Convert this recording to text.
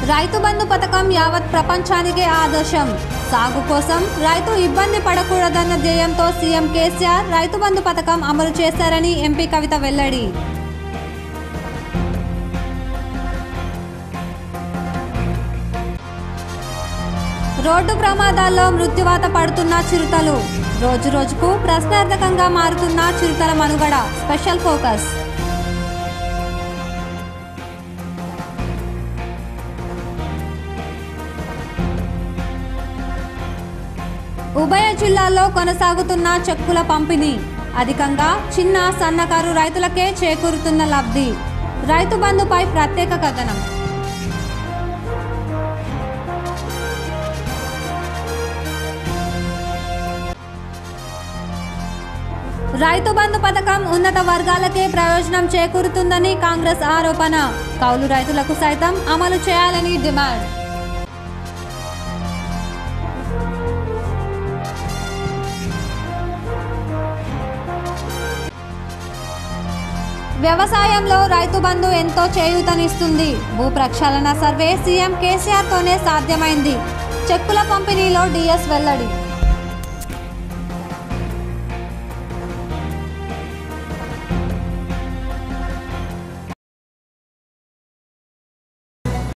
రైతు బంధు పథకం యావత్ ప్రపంచానికే ఆదర్శం. సాగు కోసం రైతు ఇబ్బంది పడకూడదన్న ధ్యేయంతో సీఎం కేసీఆర్ రైతు బంధు పథకం అమలు చేశారని ఎంపీ కవిత వెల్లడి. రోడ్డు ప్రమాదాల్లో మృత్యువాత పడుతున్న చిరుతలు. రోజు రోజుకు ప్రశ్నార్థకంగా మారుతున్న చిరుతల మనుగడ స్పెషల్ ఫోకస్. ఉభయ జిల్లాల్లో కొనసాగుతున్న చెక్కుల పంపిణీ. అధికంగా చిన్న సన్నకారు రైతులకే చేకూరుతున్న లబ్ధి. రైతు బంధుపై ప్రత్యేక కథనం. రైతు బంధు పథకం ఉన్నత వర్గాలకే ప్రయోజనం చేకూరుతుందని కాంగ్రెస్ ఆరోపణ. కౌలు రైతులకు సైతం అమలు చేయాలని డిమాండ్. వ్యవసాయంలో రైతు బంధు ఎంతో చేయూతనిస్తుంది. భూ ప్రక్షాళన సర్వే సీఎం కేసీఆర్ తోనే సాధ్యమైంది. చెక్కుల పంపిణీలో డిఎస్ వెల్లడి.